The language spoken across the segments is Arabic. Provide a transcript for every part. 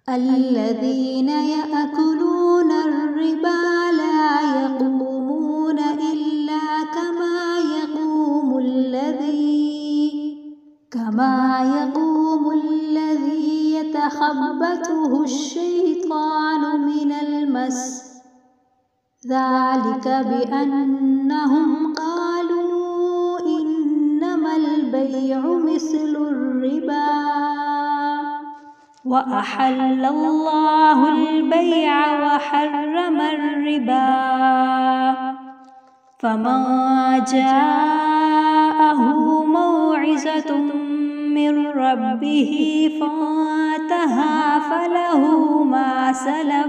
الذين يأكلون الربا لا يقومون إلا كما يقوم الذي يتخبطه الشيطان من المس، ذلك بأنهم قالوا إنما البيع مثل الربا وأحل الله البيع وحرم الربا، فمن جاءه موعظة من ربه فانتهى فله ما سلف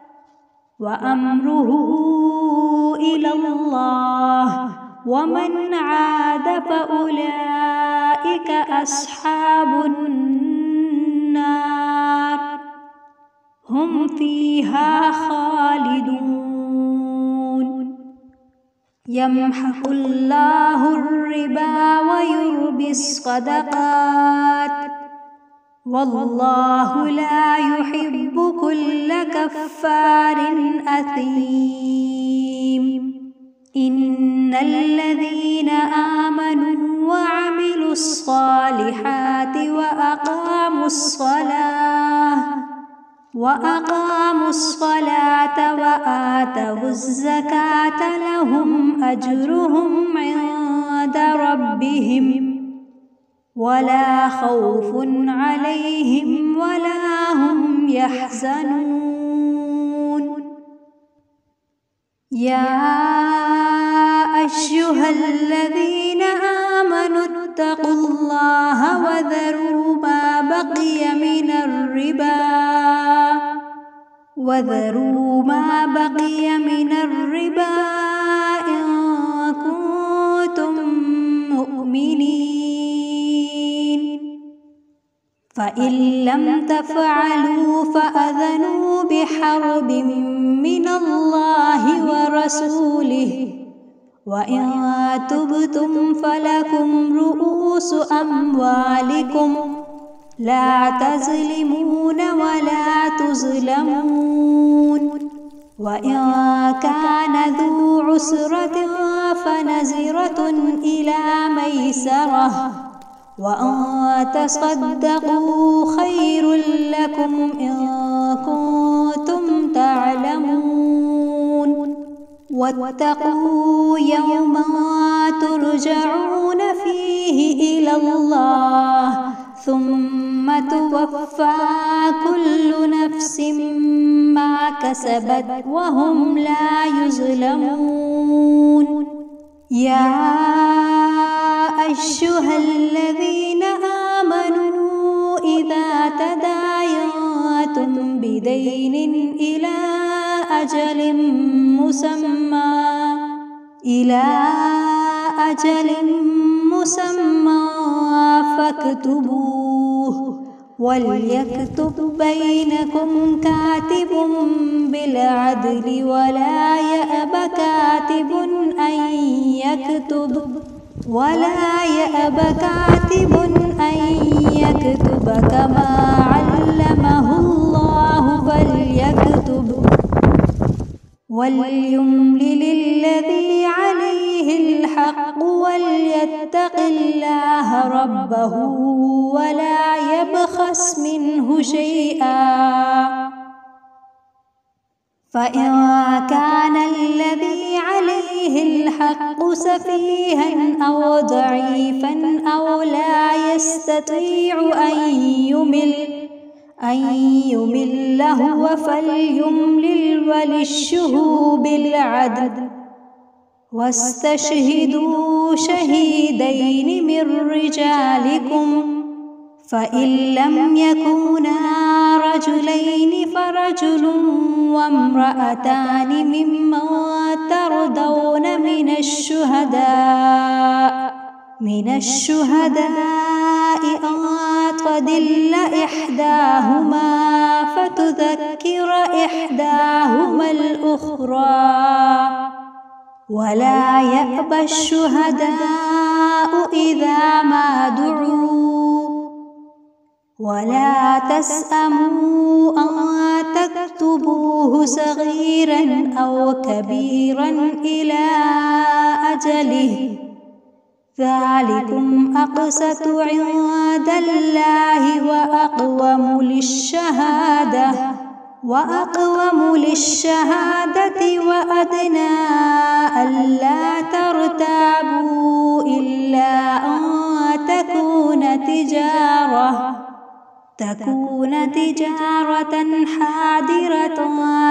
وأمره إلى الله، ومن عاد فأولئك أصحاب النار هم فيها خالدون. يمحق الله الربا ويربي الصدقات، والله لا يحب كل كفار أثيم. إن الذين آمنوا وعملوا الصالحات وأقاموا الصلاة وآتوا الزكاة لهم أجرهم عند ربهم ولا خوف عليهم ولا هم يحزنون. يا أيها الذين آمنوا اتقوا الله وذروا ما بقي من الربا إن كنتم مؤمنين، فإن لم تفعلوا فأذنوا بحرب من الله ورسوله، وإن تبتم فلكم رؤوس أموالكم لا تظلمون ولا تظلمون. وإن كان ذو عسرة فنظرة إلى ميسرة، وأن تصدقوا خير لكم إن كنتم تعلمون. واتقوا يوما ترجعون فيه إلى الله ثم توفى كل نفس ما كسبت وهم لا يظلمون. يا أيها الذين آمنوا إذا تداينتم بدين إلى أجل مسمى فاكتبوه، وليكتب بينكم كاتب بالعدل ولا يأب كاتب أن يكتب كما علمه الله فليكتب، وليملل الذي عليه الحق وليتق الله ربه ولا يبخس منه شيئا، فإن كان الذي عليه الحق سفيها أو ضعيفا أو لا يستطيع أن يمل هو فليملل وليه بالعدل، واستشهدوا شهيدين من رجالكم، فإن لم يكونا رجلين فرجل وامرأتان ممن ترضون من الشهداء أن تضل إحداهما فتذكر إحداهما الأخرى، ولا يأبى الشهداء إذا ما دعوا، ولا تسأموا أن صغيرا أو كبيرا إلى أجله ذلكم أقسط عند الله وأقوم للشهادة وأدنى ألا ترتابوا إلا أن تكون تجارة حاضرة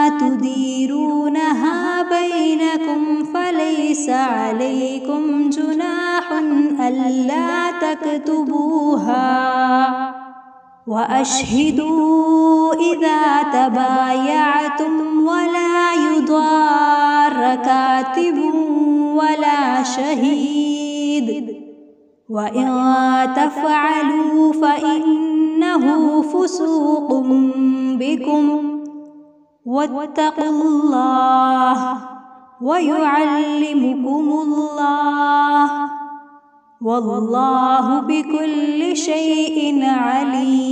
تديرونها بينكم فليس عليكم جناح ألا تكتبوها وأشهدوا إذا تبايعتم ولا يضار كاتب ولا شهيد وإن تفعلوا فإنه فسوق بكم واتقوا الله ويعلمكم الله والله بكل شيء عليم.